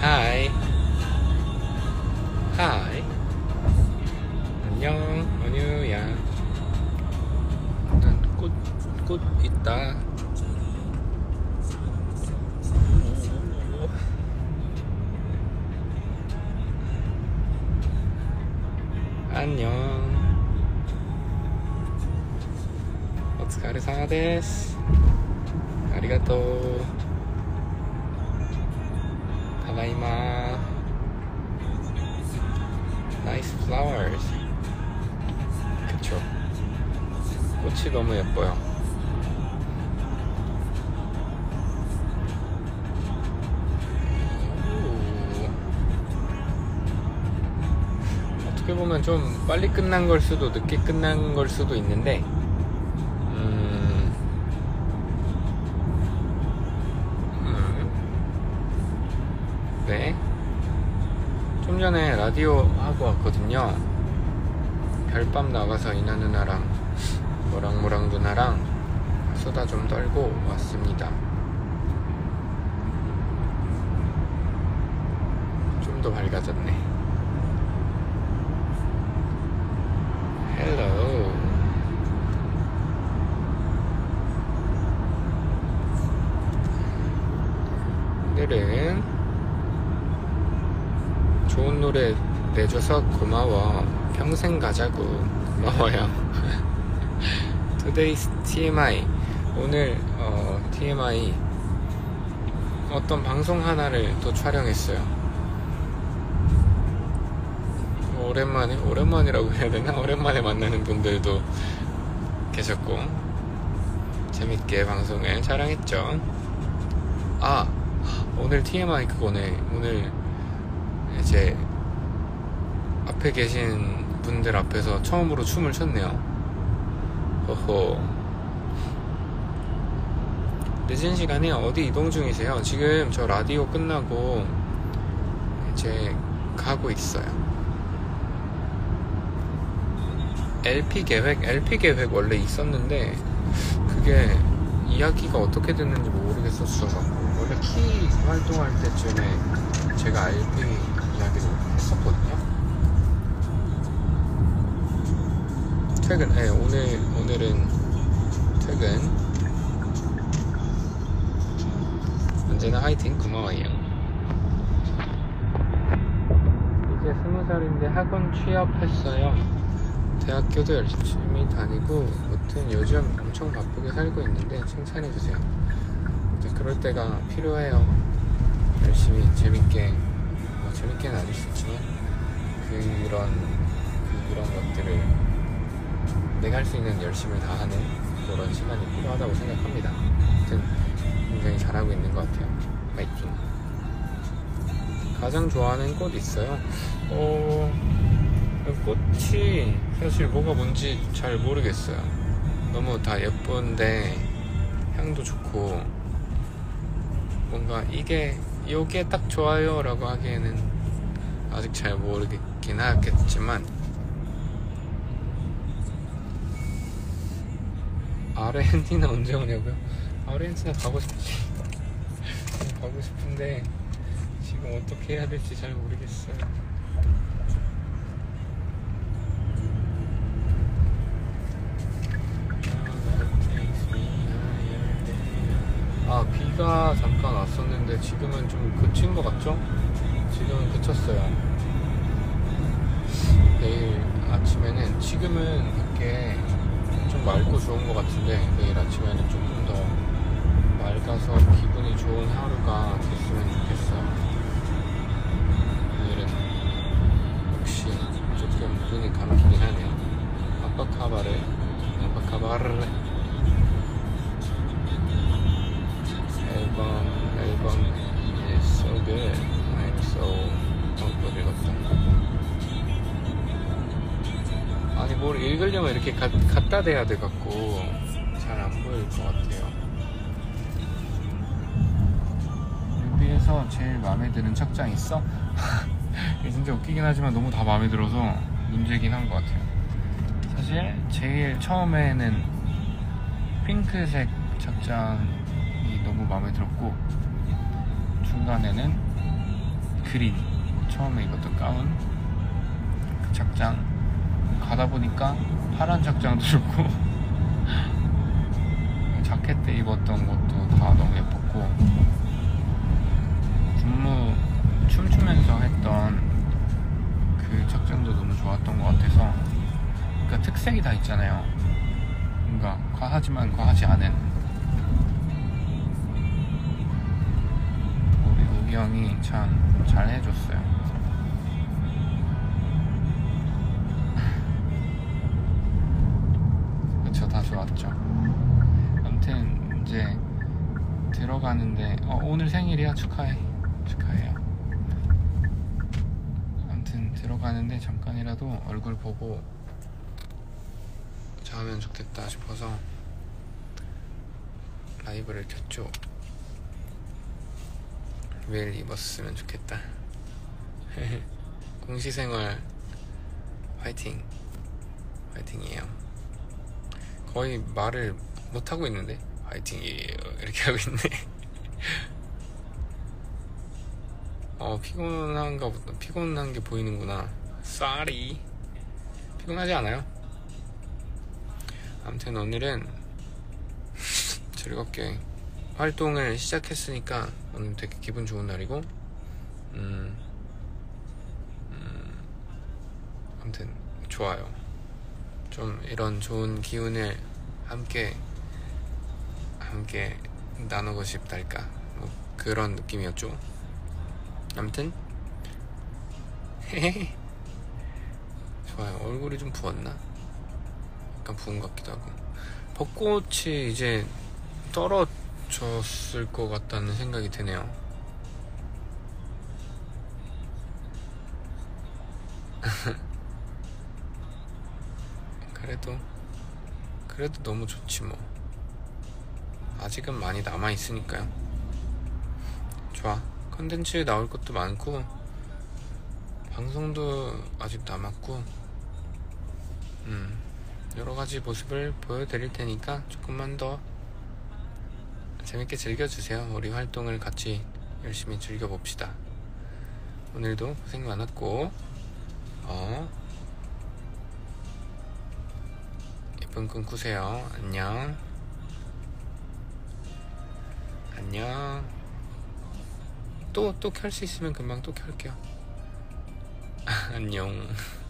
하이 하이 안녕 언유야. 난 꽃 있다. 안녕. 오츠카레사마 데스. 아리가또. 타다이마. Nice flowers. 그쵸. 꽃이 너무 예뻐요. 어떻게 보면 좀 빨리 끝난 걸 수도 늦게 끝난 걸 수도 있는데 네. 좀 전에 라디오 하고 왔거든요. 별밤 나가서 이나 누나랑 모랑모랑 누나랑 수다 좀 떨고 왔습니다. 좀 더 밝아졌네. 헬로. 오늘은 좋은 노래 내줘서 고마워. 평생 가자고. 고마워요. Today's TMI. 오늘 TMI 어떤 방송 하나를 또 촬영했어요. 오랜만이라고 해야 되나? 오랜만에 만나는 분들도 계셨고 재밌게 방송을 촬영했죠. 아, 오늘 TMI 그거네. 오늘 이제 앞에 계신 분들 앞에서 처음으로 춤을 췄네요. 호호. 늦은 시간에 어디 이동 중이세요? 지금 저 라디오 끝나고 이제 가고 있어요. LP 계획 원래 있었는데 그게 이야기가 어떻게 됐는지 모르겠었어서 원래 키 활동할 때쯤에 제가 LP 이야기를 했었거든요. 퇴근, 네, 오늘은 퇴근. 언제나 화이팅. 고마워요. 이제 20살인데 학원 취업했어요. 대학교도 열심히 다니고 아무튼 요즘 엄청 바쁘게 살고 있는데 칭찬해주세요. 그럴 때가 필요해요. 열심히 재밌게, 재밌게는 아닐 수 있지만 그런 것들을 내가 할 수 있는 열심을 다하는 그런 시간이 필요하다고 생각합니다. 아무튼 굉장히 잘하고 있는 것 같아요. 파이팅. 가장 좋아하는 꽃 있어요? 꽃이 사실 뭐가 뭔지 잘 모르겠어요. 너무 다 예쁜데 향도 좋고 뭔가 요게 딱 좋아요 라고 하기에는 아직 잘 모르겠긴 하겠지만 아르헨티나 언제 오냐고요? 아르헨티나 가고 싶은데 지금 어떻게 해야 될지 잘 모르겠어요. 비가 잠깐 왔었는데 지금은 좀 그친 것 같죠? 지금은 그쳤어요. 내일 아침에는 지금은 밖에 좀 맑고 좋은 것 같은데 내일 아침에는 조금 더 맑아서 기분이 좋은 하루가 됐으면 좋겠어요. 오늘은 혹시 조금 눈이 감기긴 하네요. 아빠카바르 앨범 is so good. I'm so 못 읽었다. 아니 뭘 읽으려면 이렇게 갖다 대야 돼갖고 잘 안 보일 것 같아요. 뮤비에서 제일 마음에 드는 착장 있어? 이게 진짜 웃기긴 하지만 너무 다 마음에 들어서 문제긴 한 것 같아요. 사실 제일 처음에는 핑크색 착장이 너무 마음에 들었고 중간에는 그린 처음에 입었던 가운 그 착장 가다 보니까 파란 착장도 좋고 자켓 때 입었던 것도 다 너무 예뻤고 군무 춤추면서 했던 그 착장도 너무 좋았던 것 같아서 그러니까 특색이 다 있잖아요. 뭔가 과하지만 과하지 않은 우리 우기 형이 참 잘 해줬어요. 그쵸, 다 좋았죠. 아무튼 이제 들어가는데 오늘 생일이야. 축하해요. 아무튼 들어가는데 잠깐이라도 얼굴 보고 자면 좋겠다 싶어서 라이브를 켰죠. 매일 입었으면 좋겠다. 공시생활 화이팅이에요. 거의 말을 못하고 있는데 화이팅이에요 이렇게 하고 있네. 피곤한 게 보이는구나. 쏘리. 피곤하지 않아요? 아무튼 오늘은 즐겁게 활동을 시작했으니까 오늘 되게 기분 좋은 날이고 아무튼 좋아요. 좀 이런 좋은 기운을 함께 나누고 싶달까 뭐 그런 느낌이었죠. 아무튼 좋아요. 얼굴이 좀 부었나? 약간 부은 것 같기도 하고 벚꽃이 이제 떨어졌을 것 같다는 생각이 드네요. 그래도 너무 좋지 뭐. 아직은 많이 남아있으니까요. 좋아. 컨텐츠 나올 것도 많고 방송도 아직 남았고 여러가지 모습을 보여드릴 테니까 조금만 더 재밌게 즐겨주세요. 우리 활동을 같이 열심히 즐겨봅시다. 오늘도 고생 많았고 예쁜 꿈 꾸세요. 안녕. 또 켤 수 있으면 금방 또 켤게요. 안녕.